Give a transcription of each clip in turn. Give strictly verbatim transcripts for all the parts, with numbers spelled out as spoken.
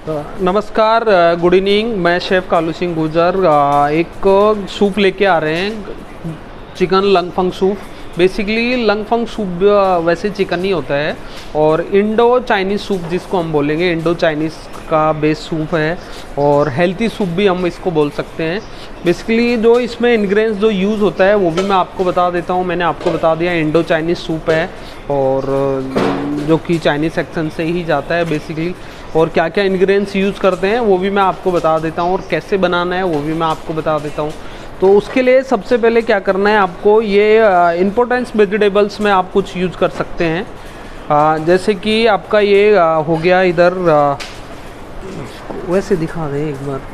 नमस्कार, good evening. मैं chef Kalu Singh Gujar एक सूप लेके आ रहे हैं, chicken lung fung soup. Basically lung fung soup वैसे चिकन ही होता है और इंडो चाइनीज़ सूप जिसको हम बोलेंगे, इंडो चाइनीज़ का बेस सूप है और हेल्थी सूप भी हम इसको बोल सकते हैं। बेसिकली जो इसमें इंग्रेडिएंट्स जो यूज़ होता है वो भी मैं आपको बता देता हूँ। मैंने आपको बता दिया इंडो चाइनीज़ सूप है और जो कि चाइनीज़ सेक्शन से ही जाता है बेसिकली। और क्या क्या इंग्रेडिएंट्स यूज़ करते हैं वो भी मैं आपको बता देता हूँ और कैसे बनाना है वो भी मैं आपको बता देता हूँ। तो उसके लिए सबसे पहले क्या करना है आपको, ये इम्पोर्टेंस वेजिटेबल्स में आप कुछ यूज़ कर सकते हैं। आ, जैसे कि आपका ये आ, हो गया इधर, आ, वैसे दिखा दे एक बार।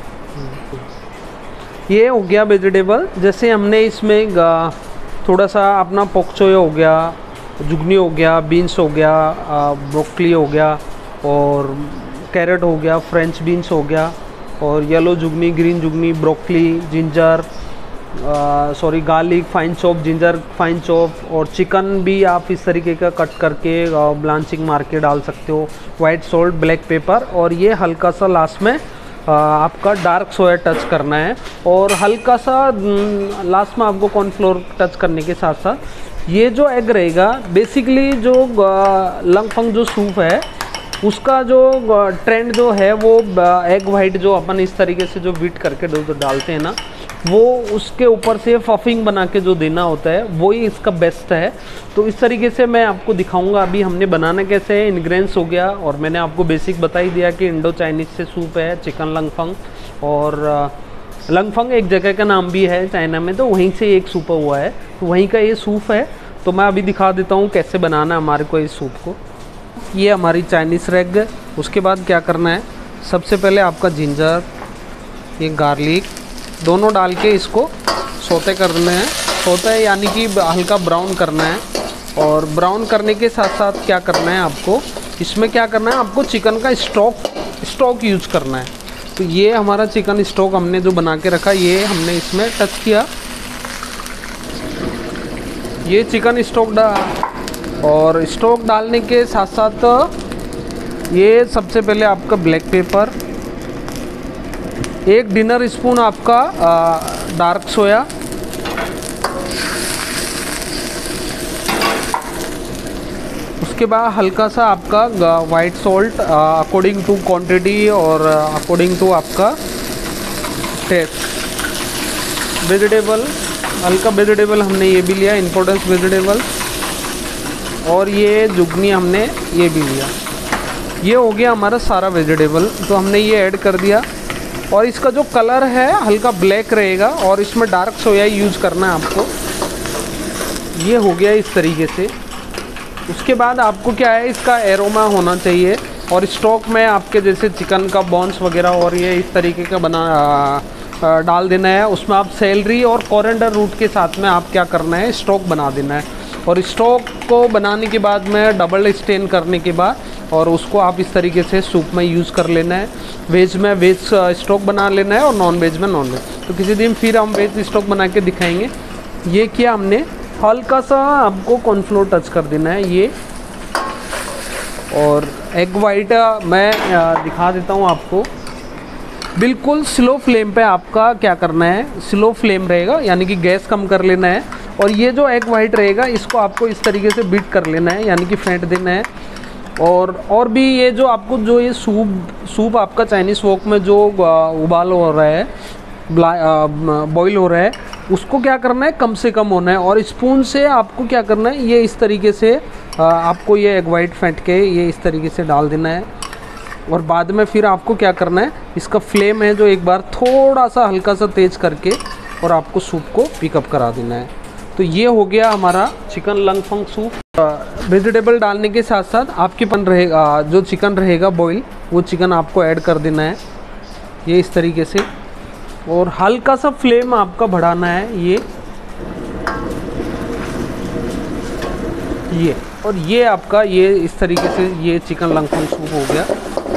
ये हो गया वेजिटेबल। जैसे हमने इसमें थोड़ा सा अपना पोक्चोय हो गया, जुगनी हो गया, बीन्स हो गया, ब्रोकली हो गया और कैरेट हो गया, फ्रेंच बीन्स हो गया और yellow zucchini, green zucchini, broccoli, ginger, sorry garlic fine chop, ginger fine chop और चिकन भी आप इस तरीके का कट करके ब्लांचिंग मार के डाल सकते हो। वाइट सॉल्ट, ब्लैक पेपर और ये हल्का सा लास्ट में आ, आपका डार्क सोया टच करना है और हल्का सा लास्ट में आपको कॉर्नफ्लोर टच करने के साथ साथ ये जो एग रहेगा, बेसिकली जो लंगफंग जो सूप है उसका जो ट्रेंड जो है वो एग वाइट जो अपन इस तरीके से जो बीट करके जो डालते हैं ना, वो उसके ऊपर से फफिंग बना के जो देना होता है वो ही इसका बेस्ट है। तो इस तरीके से मैं आपको दिखाऊंगा अभी हमने बनाना कैसे है। इंग्रेडिएंट्स हो गया और मैंने आपको बेसिक बता ही दिया कि इंडो चाइनीज़ से सूप है चिकन लंगफंग। और लंगफंग एक जगह का नाम भी है चाइना में, तो वहीं से एक सूप हुआ है, तो वहीं का ये सूप है। तो मैं अभी दिखा देता हूँ कैसे बनाना है हमारे को इस सूप को। ये हमारी चाइनीज़ रेग। उसके बाद क्या करना है, सबसे पहले आपका जिंजर, ये गार्लिक दोनों डाल के इसको सोते करना है। सोते है यानी कि हल्का ब्राउन करना है। और ब्राउन करने के साथ साथ क्या करना है आपको, इसमें क्या करना है आपको, चिकन का स्टॉक स्टॉक यूज करना है। तो ये हमारा चिकन स्टॉक हमने जो बना के रखा, ये हमने इसमें टच किया। ये चिकन स्टॉक डाल और स्टॉक डालने के साथ साथ ये सबसे पहले आपका ब्लैक पेपर, एक डिनर स्पून आपका आ, डार्क सोया, उसके बाद हल्का सा आपका white salt according to quantity और अकॉर्डिंग टू आपका टेस्ट। वेजिटेबल, हल्का वेजिटेबल हमने ये भी लिया, इम्पोर्टेंस वेजिटेबल, और ये जुगनी हमने ये भी लिया। ये हो गया हमारा सारा वेजिटेबल, तो हमने ये ऐड कर दिया। और इसका जो कलर है हल्का ब्लैक रहेगा और इसमें डार्क सोया यूज़ करना है आपको। ये हो गया इस तरीके से। उसके बाद आपको क्या है, इसका एरोमा होना चाहिए और स्टॉक में आपके जैसे चिकन का बोन्स वगैरह और ये इस तरीके का बना आ, डाल देना है। उसमें आप सेलरी और कोरिएंडर रूट के साथ में आप क्या करना है, स्टॉक बना देना है। और स्टॉक को बनाने के बाद में डबल स्टेन करने के बाद और उसको आप इस तरीके से सूप में यूज़ कर लेना है। वेज में वेज स्टॉक बना लेना है और नॉन वेज में नॉन वेज। तो किसी दिन फिर हम वेज स्टॉक बना के दिखाएंगे। ये किया हमने, हल्का सा आपको कॉर्नफ्लोर टच कर देना है ये। और एग वाइट मैं दिखा देता हूँ आपको। बिल्कुल स्लो फ्लेम पे आपका क्या करना है, स्लो फ्लेम रहेगा यानी कि गैस कम कर लेना है। और ये जो एग वाइट रहेगा इसको आपको इस तरीके से बीट कर लेना है यानी कि फेंट देना है। और और भी ये जो आपको जो ये सूप सूप आपका चाइनीज़ वॉक में जो उबाल हो रहा है, बॉईल हो रहा है, उसको क्या करना है, कम से कम होना है। और स्पून से आपको क्या करना है, ये इस तरीके से आपको ये एग वाइट फेंट के ये इस तरीके से डाल देना है। और बाद में फिर आपको क्या करना है, इसका फ्लेम है जो एक बार थोड़ा सा हल्का सा तेज़ करके और आपको सूप को पिकअप करा देना है। तो ये हो गया हमारा चिकन लंगफंग सूप। वेजिटेबल डालने के साथ साथ आपके पन रहेगा जो चिकन रहेगा बॉईल, वो चिकन आपको ऐड कर देना है ये इस तरीके से। और हल्का सा फ्लेम आपका बढ़ाना है ये ये और ये आपका ये इस तरीके से ये चिकन लंगफंग सूप हो गया।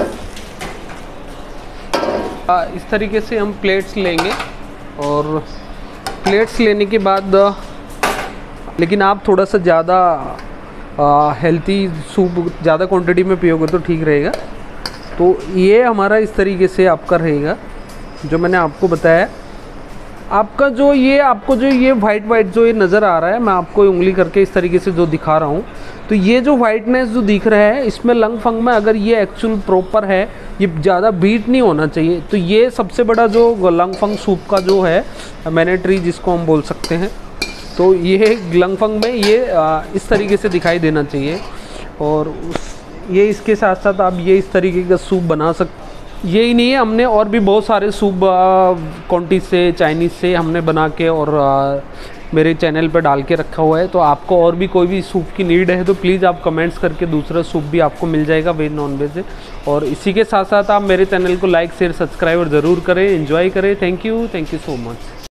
आ, इस तरीके से हम प्लेट्स लेंगे और प्लेट्स लेने के बाद, लेकिन आप थोड़ा सा ज़्यादा हेल्थी सूप ज़्यादा क्वांटिटी में पियोगे तो ठीक रहेगा। तो तो ये हमारा इस तरीके से आपका रहेगा जो मैंने आपको बताया। आपका जो ये आपको जो ये वाइट वाइट जो ये नज़र आ रहा है, मैं आपको उंगली करके इस तरीके से जो दिखा रहा हूँ, तो ये जो वाइटनेस जो दिख रहा है इसमें लंग फंग में अगर ये एक्चुअल प्रॉपर है, ये ज़्यादा बीट नहीं होना चाहिए। तो ये सबसे बड़ा जो लंग फंग सूप का जो है मैनेटरी जिसको हम बोल सकते हैं, तो ये लंग फंग में ये इस तरीके से दिखाई देना चाहिए। और उस ये इसके साथ साथ आप ये इस तरीके का सूप बना सकते। यही नहीं है, हमने और भी बहुत सारे सूप कॉन्टी से चाइनीज़ से हमने बना के और आ, मेरे चैनल पर डाल के रखा हुआ है। तो आपको और भी कोई भी सूप की नीड है तो प्लीज़ आप कमेंट्स करके दूसरा सूप भी आपको मिल जाएगा, वेज नॉन वेज है। और इसी के साथ साथ आप मेरे चैनल को लाइक शेयर सब्सक्राइब और ज़रूर करें, एंजॉय करें। Thank you thank you so much.